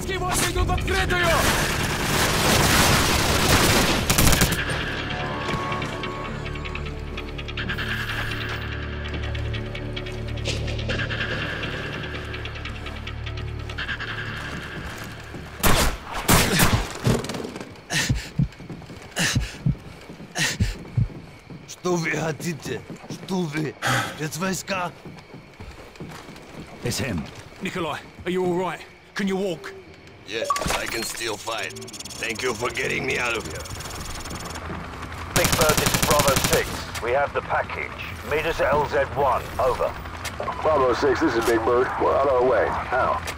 Вражеские войска идут в открытую! Что вы хотите? Что вы? Спецвойска? It's him. Nikolai, are you all right? Can you walk? Yes, I can still fight. Thank you for getting me out of here. Big Bird, this is Bravo 6. We have the package. Meet us at LZ1. Over. Bravo 6, this is Big Bird. We're on our way. Now.